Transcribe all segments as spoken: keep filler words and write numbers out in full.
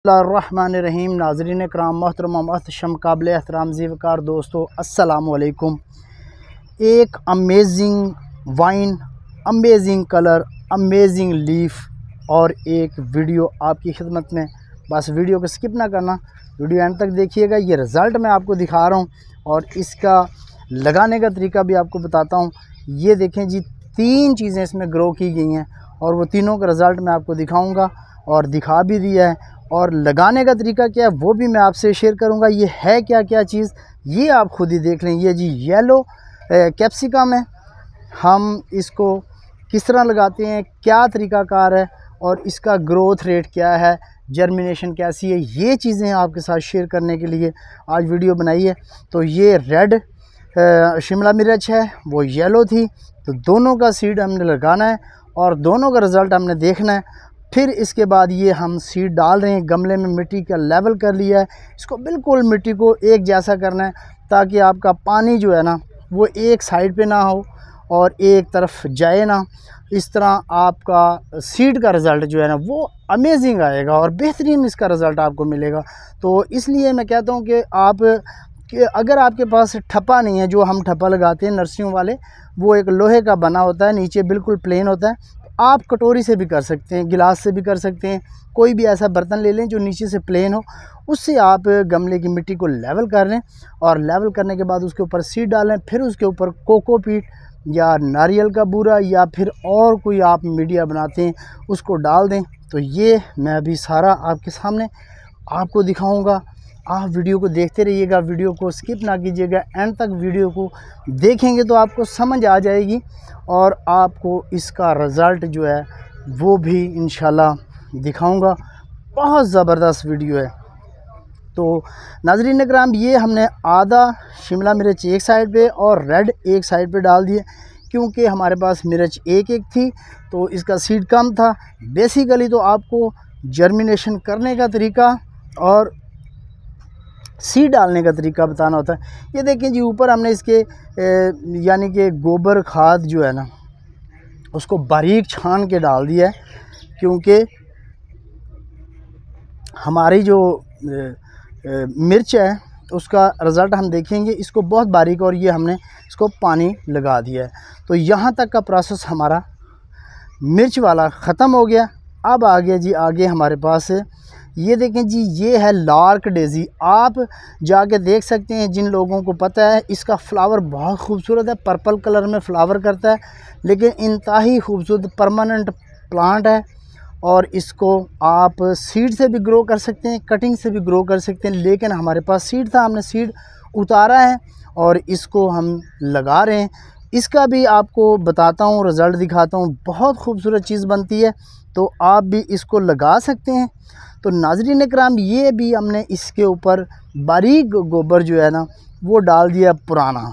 बिस्मिल्लाहिर्रहमानिर्रहीम। नाज़रीन कराम, मोहतरम मोहतशम, काबिल एहतराम ज़ीवकार दोस्तों, अस्सलामु अलैकुम। एक amazing vine, amazing colour, amazing leaf और एक वीडियो आपकी खिदमत में। बस वीडियो को स्किप ना करना, वीडियो एंड तक देखिएगा। ये रिज़ल्ट मैं आपको दिखा रहा हूँ और इसका लगाने का तरीका भी आपको बताता हूँ। ये देखें जी, तीन चीज़ें इसमें ग्रो की गई हैं और वो तीनों का रिज़ल्ट मैं आपको दिखाऊंगा और दिखा भी दिया है। और लगाने का तरीका क्या है वो भी मैं आपसे शेयर करूंगा। ये है क्या क्या चीज़, ये आप खुद ही देख लें। ये जी येलो कैप्सिकम है। हम इसको किस तरह लगाते हैं, क्या तरीक़ाकार है और इसका ग्रोथ रेट क्या है, जर्मिनेशन कैसी है, ये चीज़ें आपके साथ शेयर करने के लिए आज वीडियो बनाई है। तो ये रेड शिमला मिर्च है, वो येलो थी, तो दोनों का सीड हमने लगाना है और दोनों का रिज़ल्ट हमने देखना है। फिर इसके बाद ये हम सीड डाल रहे हैं। गमले में मिट्टी का लेवल कर लिया है, इसको बिल्कुल मिट्टी को एक जैसा करना है ताकि आपका पानी जो है ना वो एक साइड पे ना हो और एक तरफ जाए ना। इस तरह आपका सीड का रिज़ल्ट जो है ना वो अमेजिंग आएगा और बेहतरीन इसका रिज़ल्ट आपको मिलेगा। तो इसलिए मैं कहता हूँ कि आप कि अगर आपके पास ठप्पा नहीं है, जो हम ठप्पा लगाते हैं नर्सरियों वाले, वो एक लोहे का बना होता है, नीचे बिल्कुल प्लेन होता है। आप कटोरी से भी कर सकते हैं, गिलास से भी कर सकते हैं, कोई भी ऐसा बर्तन ले लें जो नीचे से प्लेन हो, उससे आप गमले की मिट्टी को लेवल कर लें और लेवल करने के बाद उसके ऊपर सीड डालें। फिर उसके ऊपर कोकोपीट या नारियल का बूरा या फिर और कोई आप मीडिया बनाते हैं उसको डाल दें। तो ये मैं अभी सारा आपके सामने आपको दिखाऊंगा। आप वीडियो को देखते रहिएगा, वीडियो को स्किप ना कीजिएगा, एंड तक वीडियो को देखेंगे तो आपको समझ आ जाएगी और आपको इसका रिज़ल्ट जो है वो भी इंशाल्लाह दिखाऊंगा। बहुत ज़बरदस्त वीडियो है। तो नाज़रीन कराम, ये हमने आधा शिमला मिर्च एक साइड पे और रेड एक साइड पे डाल दिए, क्योंकि हमारे पास मिर्च एक एक थी तो इसका सीड कम था। बेसिकली तो आपको जर्मिनेशन करने का तरीका और सीड डालने का तरीका बताना होता है। ये देखें जी, ऊपर हमने इसके यानी कि गोबर खाद जो है ना उसको बारीक छान के डाल दिया है, क्योंकि हमारी जो ए, ए, मिर्च है उसका रिज़ल्ट हम देखेंगे। इसको बहुत बारीक, और ये हमने इसको पानी लगा दिया है। तो यहाँ तक का प्रोसेस हमारा मिर्च वाला ख़त्म हो गया। अब आ गया जी आगे हमारे पास, ये देखें जी, ये है लार्क डेज़ी। आप जाके देख सकते हैं, जिन लोगों को पता है, इसका फ्लावर बहुत खूबसूरत है, पर्पल कलर में फ्लावर करता है, लेकिन इंतहाई खूबसूरत परमानेंट प्लांट है। और इसको आप सीड से भी ग्रो कर सकते हैं, कटिंग से भी ग्रो कर सकते हैं, लेकिन हमारे पास सीड था, हमने सीड उतारा है और इसको हम लगा रहे हैं। इसका भी आपको बताता हूँ, रिज़ल्ट दिखाता हूँ। बहुत खूबसूरत चीज़ बनती है, तो आप भी इसको लगा सकते हैं। तो नाज़रीन कराम, ये भी हमने इसके ऊपर बारीक गोबर जो है ना वो डाल दिया, पुराना,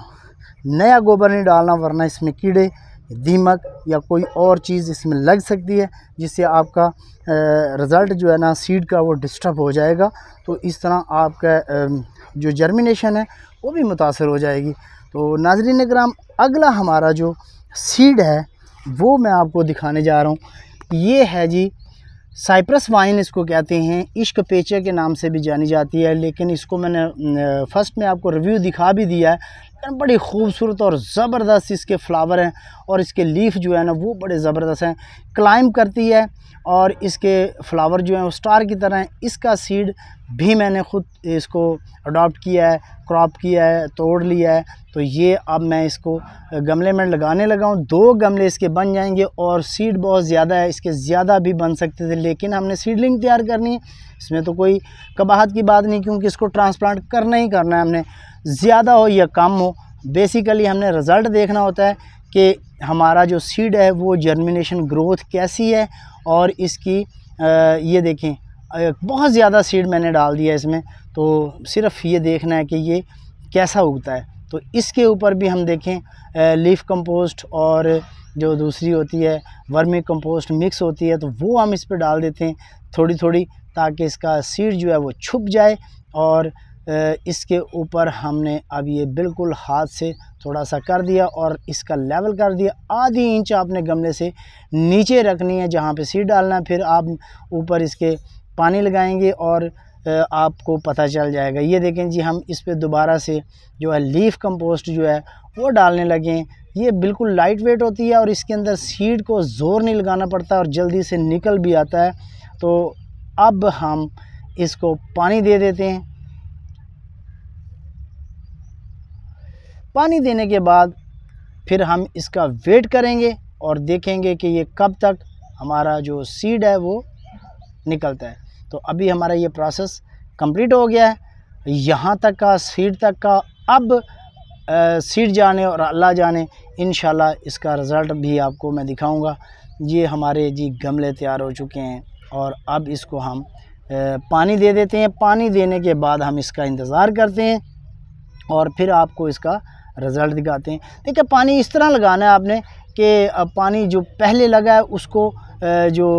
नया गोबर नहीं डालना, वरना इसमें कीड़े, दीमक या कोई और चीज़ इसमें लग सकती है, जिससे आपका रिज़ल्ट जो है ना सीड का वो डिस्टर्ब हो जाएगा। तो इस तरह आपका जो जर्मिनेशन है वो भी मुतासर हो जाएगी। तो नाज़रीन कराम, अगला हमारा जो सीड है वो मैं आपको दिखाने जा रहा हूँ। ये है जी साइप्रस वाइन, इसको कहते हैं, इश्क पेचे के नाम से भी जानी जाती है, लेकिन इसको मैंने फ़र्स्ट में आपको रिव्यू दिखा भी दिया है। लेकिन बड़ी खूबसूरत और ज़बरदस्त इसके फ्लावर हैं और इसके लीफ जो है ना वो बड़े ज़बरदस्त हैं, क्लाइंब करती है और इसके फ्लावर जो हैं वो स्टार की तरह हैं। इसका सीड भी मैंने ख़ुद इसको अडॉप्ट किया है, क्रॉप किया है, तोड़ लिया है। तो ये अब मैं इसको गमले में लगाने लगा हूँ। दो गमले इसके बन जाएंगे और सीड बहुत ज़्यादा है, इसके ज़्यादा भी बन सकते थे, लेकिन हमने सीडलिंग तैयार करनी है। इसमें तो कोई कबाहत की बात नहीं, क्योंकि इसको ट्रांसप्लांट करना ही करना है हमने, ज़्यादा हो या कम हो। बेसिकली हमने रिज़ल्ट देखना होता है कि हमारा जो सीड है वो जर्मिनेशन ग्रोथ कैसी है। और इसकी आ, ये देखें, बहुत ज़्यादा सीड मैंने डाल दिया इसमें, तो सिर्फ ये देखना है कि ये कैसा उगता है। तो इसके ऊपर भी हम देखें लीफ कंपोस्ट और जो दूसरी होती है वर्मी कंपोस्ट मिक्स होती है, तो वो हम इस पर डाल देते हैं थोड़ी थोड़ी, ताकि इसका सीड जो है वो छुप जाए। और इसके ऊपर हमने अब ये बिल्कुल हाथ से थोड़ा सा कर दिया और इसका लेवल कर दिया। आधी इंच आपने गमले से नीचे रखनी है जहाँ पे सीड डालना है। फिर आप ऊपर इसके पानी लगाएंगे और आपको पता चल जाएगा। ये देखें जी, हम इस पे दोबारा से जो है लीफ कंपोस्ट जो है वो डालने लगे। ये बिल्कुल लाइट वेट होती है और इसके अंदर सीड को ज़ोर नहीं लगाना पड़ता और जल्दी से निकल भी आता है। तो अब हम इसको पानी दे देते हैं। पानी देने के बाद फिर हम इसका वेट करेंगे और देखेंगे कि ये कब तक हमारा जो सीड है वो निकलता है। तो अभी हमारा ये प्रोसेस कंप्लीट हो गया है, यहाँ तक का सीड तक का। अब सीड जाने और अल्लाह जाने, इंशाल्लाह इसका रिज़ल्ट भी आपको मैं दिखाऊंगा। ये हमारे जी गमले तैयार हो चुके हैं और अब इसको हम पानी दे देते हैं। पानी देने के बाद हम इसका इंतज़ार करते हैं और फिर आपको इसका रिज़ल्ट दिखाते हैं। देखिए, पानी इस तरह लगाना है आपने कि पानी जो पहले लगा है उसको जो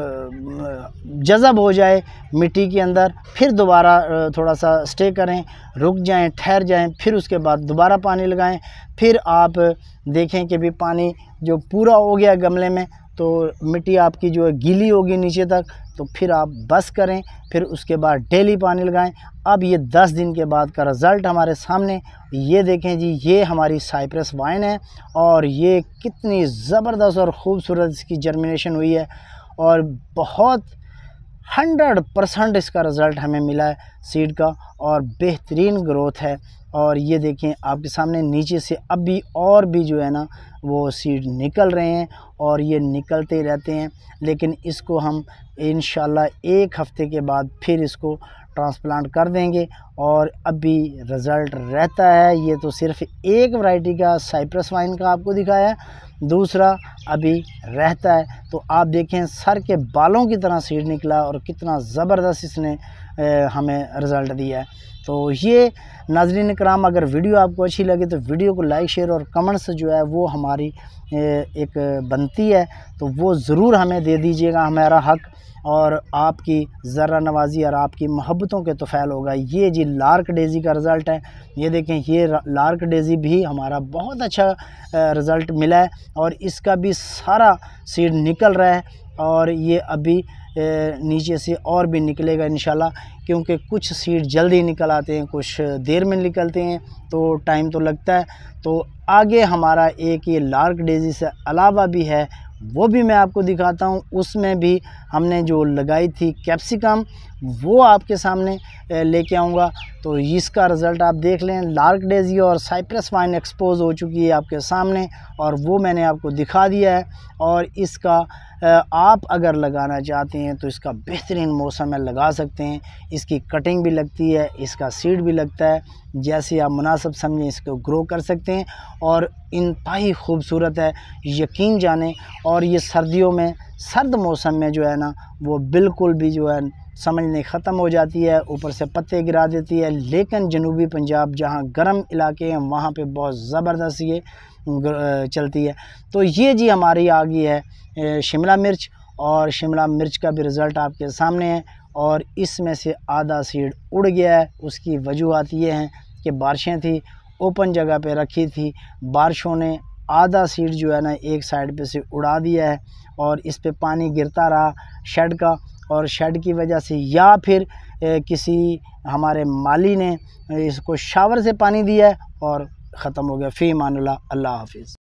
जज़ब हो जाए मिट्टी के अंदर, फिर दोबारा थोड़ा सा स्टे करें, रुक जाएं, ठहर जाएं, फिर उसके बाद दोबारा पानी लगाएं। फिर आप देखें कि भी पानी जो पूरा हो गया गमले में, तो मिट्टी आपकी जो है गीली होगी नीचे तक, तो फिर आप बस करें, फिर उसके बाद डेली पानी लगाएं। अब ये दस दिन के बाद का रिज़ल्ट हमारे सामने, ये देखें जी, ये हमारी साइप्रस वाइन है और ये कितनी ज़बरदस्त और ख़ूबसूरत इसकी जर्मिनेशन हुई है और बहुत हंड्रेड परसेंट इसका रिज़ल्ट हमें मिला है सीड का और बेहतरीन ग्रोथ है। और ये देखें आपके सामने नीचे से अब भी और भी जो है ना वो सीड निकल रहे हैं और ये निकलते रहते हैं। लेकिन इसको हम इंशाल्लाह एक हफ़्ते के बाद फिर इसको ट्रांसप्लांट कर देंगे और अभी रिज़ल्ट रहता है। ये तो सिर्फ एक वैरायटी का साइप्रस वाइन का आपको दिखाया है, दूसरा अभी रहता है। तो आप देखें सर के बालों की तरह सीड निकला और कितना ज़बरदस्त इसने ए, हमें रिज़ल्ट दिया है। तो ये नाज़रीन कराम, अगर वीडियो आपको अच्छी लगे तो वीडियो को लाइक शेयर और कमेंट्स जो है वो हमारी एक बनती है, तो वो ज़रूर हमें दे दीजिएगा, हमारा हक़ और आपकी ज़रा नवाज़ी और आपकी मोहब्बतों के तोफ़ैल होगा। ये जी लार्क डेज़ी का रिज़ल्ट है। ये देखें, ये लार्क डेज़ी भी हमारा बहुत अच्छा रिज़ल्ट मिला है और इसका भी सारा सीड निकल रहा है और ये अभी नीचे से और भी निकलेगा इंशाल्लाह, क्योंकि कुछ सीड जल्दी निकल आते हैं, कुछ देर में निकलते हैं, तो टाइम तो लगता है। तो आगे हमारा एक ये लार्क डेज़ी से अलावा भी है, वो भी मैं आपको दिखाता हूँ। उसमें भी हमने जो लगाई थी कैप्सिकम, वो आपके सामने लेके आऊँगा, तो इसका रिज़ल्ट आप देख लें। लार्क डेज़ी और साइप्रस वाइन एक्सपोज हो चुकी है आपके सामने और वो मैंने आपको दिखा दिया है। और इसका आप अगर लगाना चाहते हैं तो इसका बेहतरीन मौसम में लगा सकते हैं। इसकी कटिंग भी लगती है, इसका सीड भी लगता है, जैसे आप मुनासिब समझें इसको ग्रो कर सकते हैं और इंतहाई खूबसूरत है, यकीन जाने। और ये सर्दियों में, सर्द मौसम में जो है ना वो बिल्कुल भी जो है समझने ख़त्म हो जाती है, ऊपर से पत्ते गिरा देती है। लेकिन जनूबी पंजाब जहाँ गर्म इलाके हैं वहाँ पे बहुत ज़बरदस्त ये चलती है। तो ये जी हमारी आ गई है शिमला मिर्च और शिमला मिर्च का भी रिज़ल्ट आपके सामने है और इसमें से आधा सीड उड़ गया है। उसकी वजूहात ये हैं कि बारिशें थी, ओपन जगह पे रखी थी, बारिशों ने आधा सीड जो है ना एक साइड पे से उड़ा दिया है और इस पे पानी गिरता रहा शेड का, और शेड की वजह से या फिर ए, किसी हमारे माली ने इसको शावर से पानी दिया है और ख़त्म हो गया। फ़ी मानुल्लाह, अल्लाह हाफ़िज़।